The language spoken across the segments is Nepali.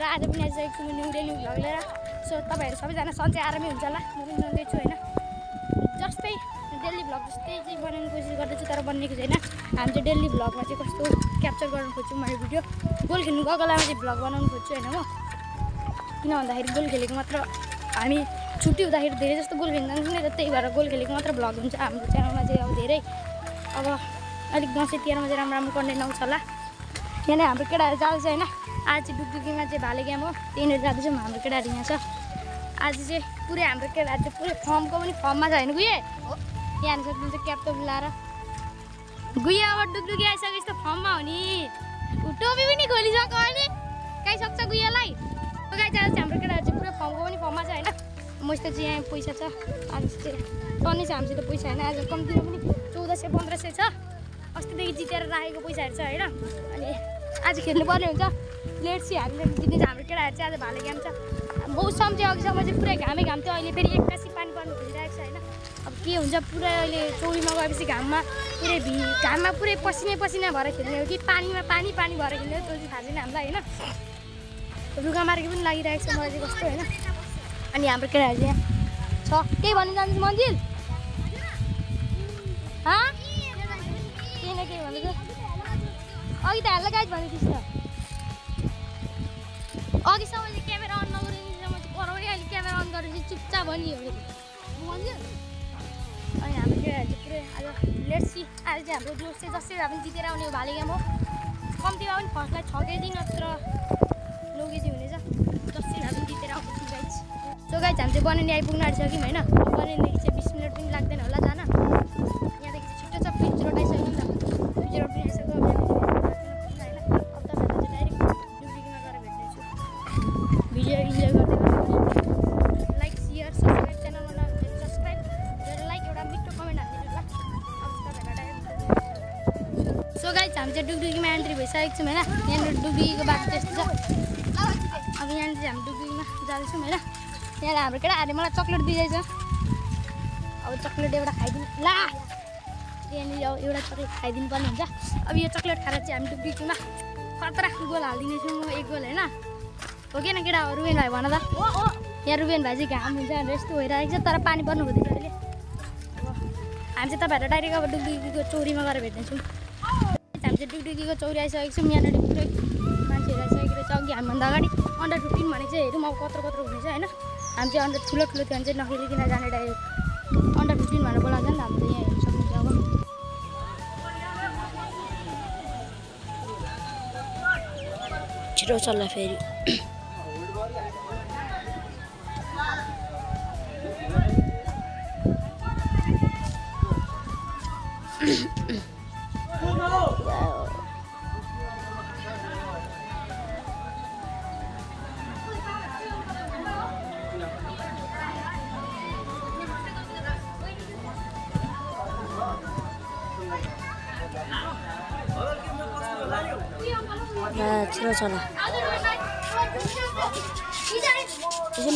र आज पनि आइसकेको छु म न्यू डेली भ्लग लिएर। सो तपाईँहरू सबैजना सन्चै आरामै हुन्छ होला, म पनि सन्चै छु होइन। जस्तै डेली भ्लग जस्तै चाहिँ बनाउने कोसिस गर्दैछु तर बनिएको छैन। हामी चाहिँ डेली भ्लगमा चाहिँ कस्तो क्याप्चर गर्न खोज्छु मैले भिडियो। गोल खेल्नु गएको बेलामा चाहिँ भ्लग बनाउनु खोज्छु होइन म। किन भन्दाखेरि गोल खेलेको मात्र हामी छुट्टी हुँदाखेरि धेरै जस्तो गोल खेल्न जान्छौँ नि त, त्यही भएर गोल खेलेको मात्र भ्लग हुन्छ हाम्रो च्यानलमा चाहिँ। अब धेरै अब अलिक दसैँ तिहारमा चाहिँ राम्रो राम्रो कन्टेन्ट आउँछ होला। यहाँ हाम्रो केटाहरू जाँदैछ होइन। आज चाहिँ डुकडुकीमा चाहिँ भाले गेम हो, त्यहीँनिर जाँदैछौँ हाम्रो केटाहरू यहाँ छ। आज चाहिँ पुरै हाम्रो केटाहरू चाहिँ पुरै फर्मको पनि फर्ममा छ होइन गुये हो। यहाँ हाल्नु सक्नुहुन्छ क्याप्टन लाएर गुया। अब डुकडुकी आइसकेपछि त फर्ममा हो नि, टोपी पनि खोलिसक्यो अहिले कहीँ सक्छ गुयालाई। गाई चाहिँ हाम्रो केटाहरू चाहिँ पुरै फर्मको पनि फर्ममा छ होइन। मसित चाहिँ यहाँ पैसा छ, आज चाहिँ टन्नै छ हामीसित पैसा होइन। आज कम्तीमा पनि 1400 1500 छ, अस्तिदेखि जितेर राखेको पैसाहरू छ होइन। अनि आज खेल्नु पर्ने हुन्छ, लेट सी हामीले जित्ने हाम्रो केटाहरू चाहिँ। आज भाले गेम छ, मौसम चाहिँ अघिसम्म चाहिँ पुरै घामै घाम थियो, अहिले फेरि एक्कासी पानी पर्नु खोजिरहेको छ होइन। अब के हुन्छ पुरै अहिले चौरीमा गएपछि घाममा पुरै घाममा पुरै पसिना पसिना भएर खेल्ने हो कि पानीमा पानी पानी भएर खेल्ने हो त्यो चाहिँ थाहा छैन हामीलाई होइन। रुगा मार्गी पनि लागिरहेको छ मलाई चाहिँ कस्तो होइन। अनि हाम्रो केटाहरू चाहिँ छ, केही भन्नु जान्छ मन्जिल केही न केही भन्दैछ अघि त हाल्दा गाइज भन्दै थिइस् त। अघिसम्म चाहिँ क्यामेरा अन नगरिदिँदैछ, म चाहिँ कराउँदै अहिले क्यामेरा अन गरेपछि चुपचाप हो नि मन्जिल। अनि हाम्रो केटाहरू चाहिँ पुरै आज लेट्स सी। आज चाहिँ हाम्रो जोस चाहिँ जस्तै भए पनि जितेर आउने हो भाले गेम हो। कम्तीमा पनि फर्स्टलाई 6 केजी नत्र 9 केजी हुनेछ, जस्तै भए पनि जितेर आउँछ गाइज। सो गाइज हामी चाहिँ बनाउने आइपुग्नु आँटिसक्यौँ होइन। बनाइदेखि चाहिँ 20 मिनट पनि लाग्दैन होला जान, यहाँदेखि चाहिँ छिट्टो छ। पिच रोड आइसक्यो नि त, पिच रोड पनि आइसक्यो होइन। अब तपाईँहरू चाहिँ डाइरेक्ट डुब्लिकीमा गएर भेट्नेछु। भिडियो इन्जोय गर्दै गर्नु, लाइक सेयर सब्सक्राइब च्यानलमा नहुन्छ सब्सक्राइब गरेर लाइक एउटा मिठो कमेन्ट हालिदिनु होला। अब तपाईँहरूलाई डाइरेक्ट सो गाइज हामी चाहिँ डुब्लिकीमा एन्ट्री भइसकेको छौँ होइन। यहाँनिर डुब्लिकीको बाटो त्यस्तो छ। अब यहाँनिर चाहिँ हामी डुब्लिकीमा जाँदैछौँ होइन। यहाँ हाम्रो केटाहरूले मलाई चक्लेट दिँदैछ, अब चक्लेट एउटा खाइदिनु ला। यहाँनिर अब एउटा चक्लेट खाइदिनु पर्ने हुन्छ। अब यो चक्लेट खाएर चाहिँ हामी डुब्लिकीमा खतरा गोल हालिदिनेछौँ म, 1 गोल होइन। हो कि न केटा रुबेन भाइ भन त। यहाँ रुबेन भाइ चाहिँ घाम हुन्छ भनेर यस्तो भइरहेको छ, तर पानी पर्नु खोज्दैछ अहिले। अब हामी चाहिँ तपाईँहरूलाई डाइरेक्ट अब डुब्लिकीको चौरीमा गएर भेट्नेछौँ। हामी चाहिँ डुब्लिकीको चौरी आइसकेको छौँ। यहाँनिर पुरै मान्छेहरू आइसकेको रहेछ। अघि हामीभन्दा अगाडि अन्डर 15 भनेको चाहिँ हेरौँ अब कत्रो कत्रो हुनेछ होइन। हामी चाहिँ अन्डर ठुलो ठुलो थियो भने चाहिँ नखेलिकन जाने, डाइरेक्ट अन्डर 15 भनेर बोलाउँछ नि त। हामी चाहिँ यहाँ हेर्नु सक्नुहुन्छ अब छिटो चल्ला फेरि। छिटो चला न।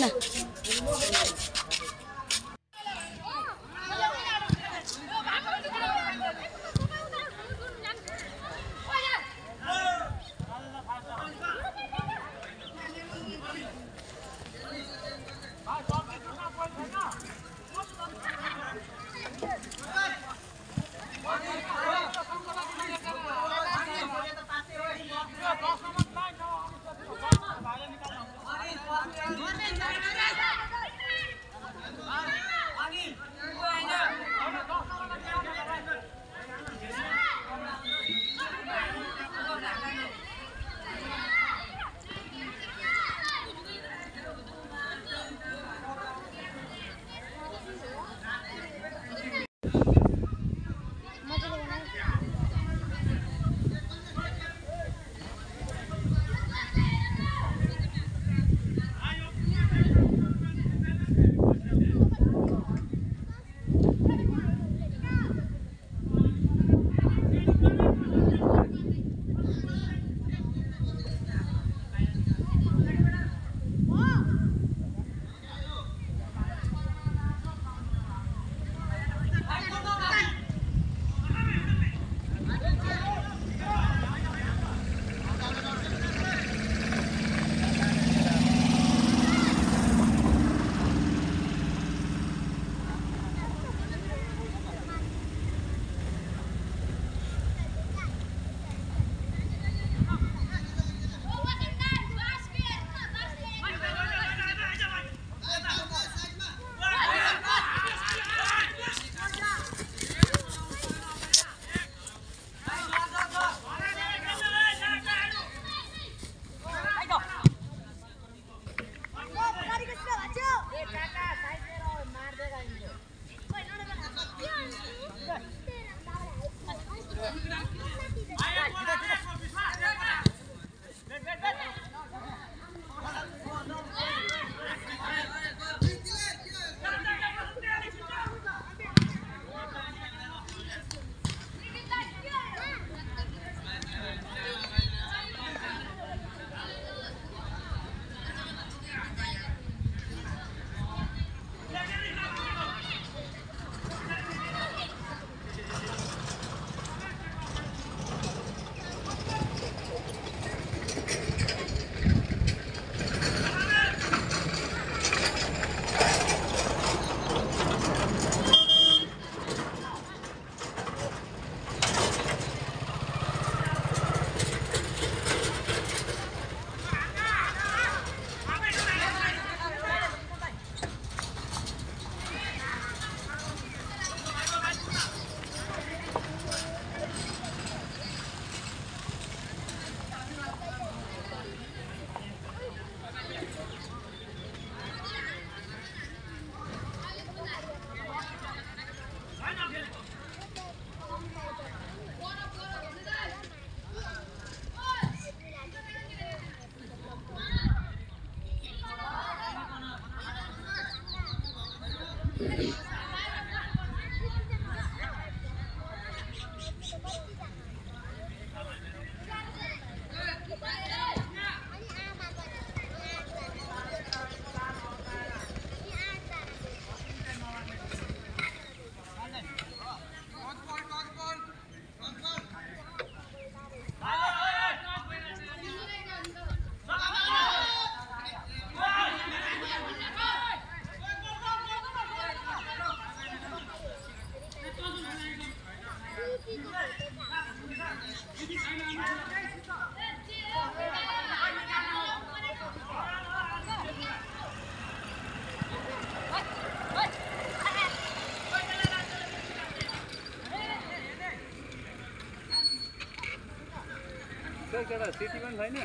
एउटा सिटी पनि छैन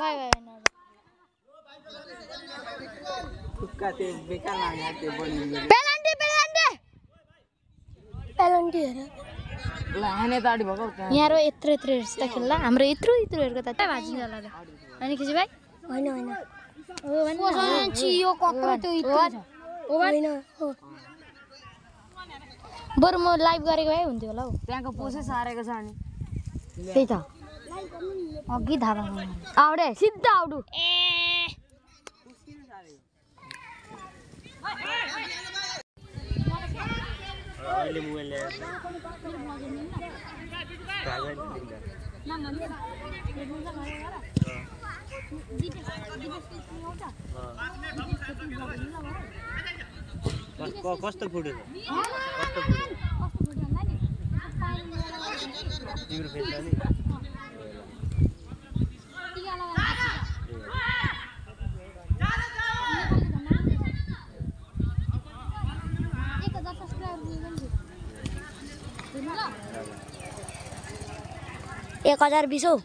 बाई बाई तुक्का ते बेकार लाग्यो त्यो बनिन्छ पेनाल्टी पेनाल्टी पेनाल्टी हेर ल हाने ताडी भएको यहाँ रो यत्रो यत्रो हेर्छ त खेल्दा हाम्रो यत्रो यत्रोहरुको त भाजिन्छ होला त अनि खिसी भाइ हैन हैन ओ भन्छ चियो कक्रो त्यो यत्रो छ ओ हैन बरु म लाइभ गरेको भए हुन्थ्यो होला हौ त्यहाँको पोसै सारेको छ अनि त्यही त अघि धावा आउडे सिधा आउडु ए अहिले मोबाइल ल्याएर कस्तो फुटेछ कस्तो फुटेछ तिम्रो फेसमा नि एक 1020 हौ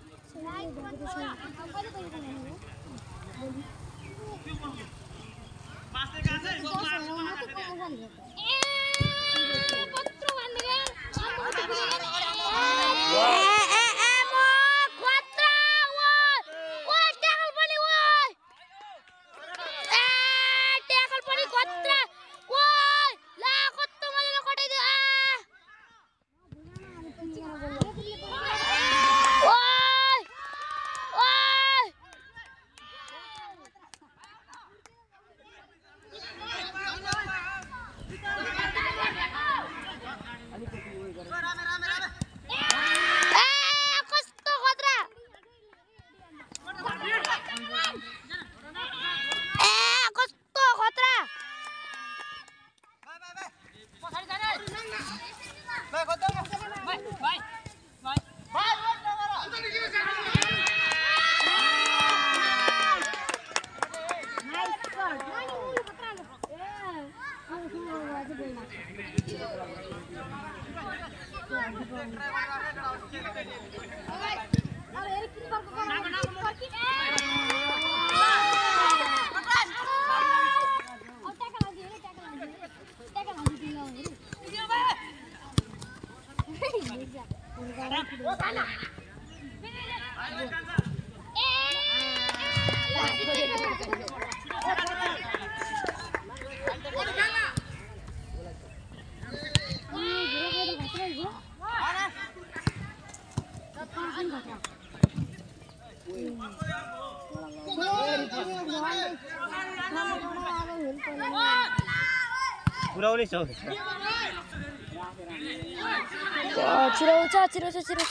पुराउनै छ चिराउँछ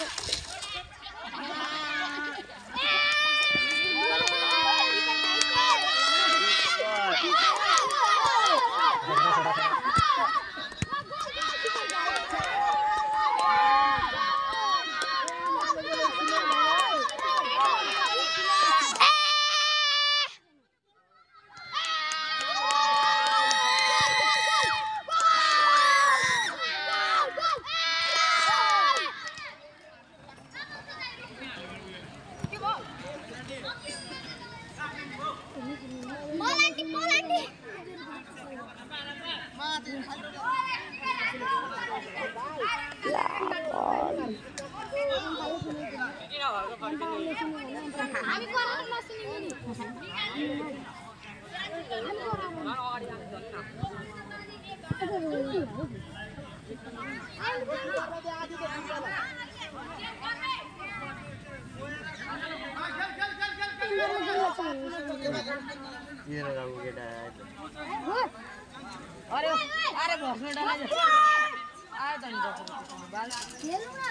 अरे अरे भस्नु डाला आयो त नि बाल खेल्नु न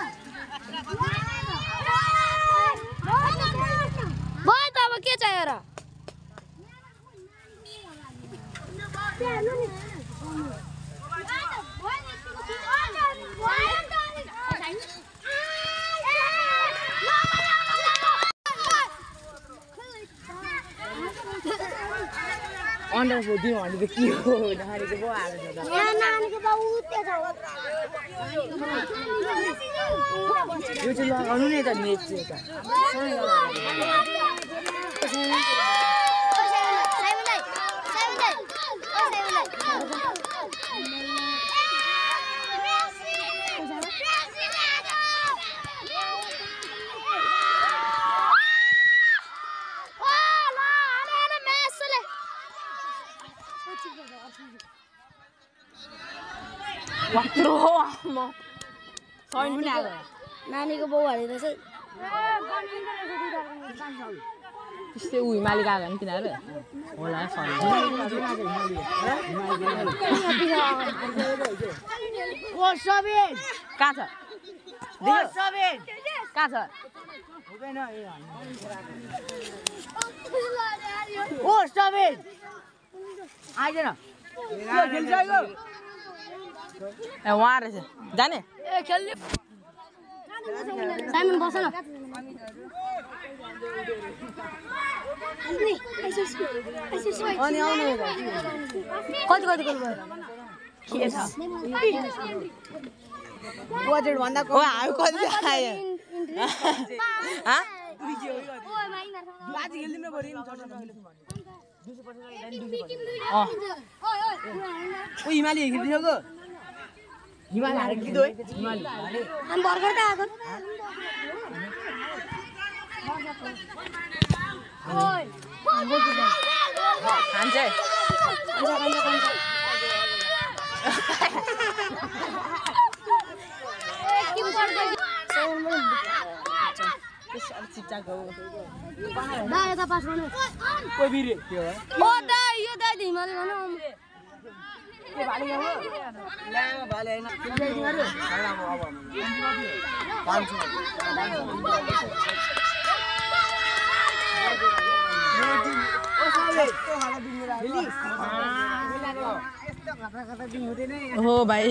भयो त अब के चाहियो र अन्डर दिउँ भने त के हो नानीको बाउ आएको छ त यहाँ नानीको बाउ उते छ यो चाहिँ लगाउनु नि त मेच चाहिँ त नानीको बाउ हालेर चाहिँ त्यस्तै उही मालिक आएको नि तिनीहरू होला कहाँ छ कहाँ छ आइज न ए वहाँ रहेछ जाने साइमन बस न अनि आउनु कति कति गर्नु के छ बजेट भन्दा कम हामी कति आयो ह बाजी खेल्दिनु पऱ्यो ओ हिमाली खेल्दिसक्यो हिमाली हालेको दिदो है हिमाली हामी भर्खर त आएको खान्छ चिच्चाको दाइ पास गर्नु कोही बिरे के हो ओ दाइ यो दाइ हिमाली भन्नु के भाले हो ल्यामा भाले हैन तिमीहरु हो भाइ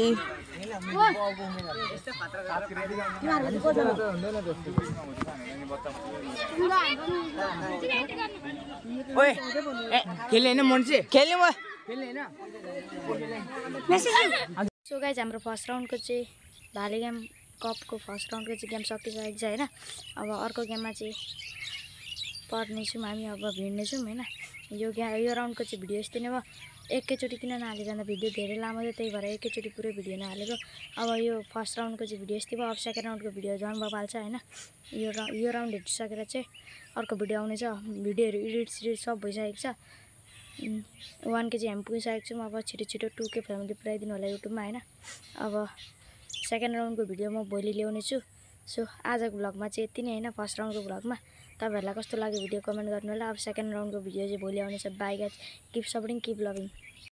ओए खेल्ने हैन मन्से खेल्ने म खेल्ने हैन सो गाइज हाम्रो फर्स्ट राउन्डको चाहिँ भाले गेम कपको फर्स्ट राउन्डको चाहिँ गेम सकिसकेको छ होइन अब अर्को गेममा चाहिँ पर्नेछौँ हामी अब भिड्नेछौँ होइन यो राउन्डको चाहिँ भिडियो यस्तै नै भयो एकैचोटि किन नहाले जाँदा भिडियो धेरै लामो थियो त्यही भएर एकैचोटि पुरै भिडियो नहालेको अब यो फर्स्ट राउन्डको चाहिँ भिडियो यस्तै भयो अब सेकेन्ड राउन्डको भिडियो झन् भइहाल्छ होइन यो राउन्ड हेरिसकेर चाहिँ अर्को भिडियो आउनेछ भिडियोहरू एडिट सब भइसकेको छ 1K चाहिँ हामी पुगिसकेको छौँ अब छिटो छिटो 2K फ्यामिली पुऱ्याइदिनु होला युट्युबमा होइन अब सेकेन्ड राउन्डको भिडियो म भोलि ल्याउने छु सो आजको भ्लगमा चाहिँ यति नै होइन फर्स्ट राउन्डको भ्लगमा तपाईहरुलाई कस्तो लाग्यो भिडियो कमेन्ट गर्नु होला अब सेकेन्ड राउन्डको भिडियो चाहिँ भोलि आउनेछ bye guys keep supporting keep loving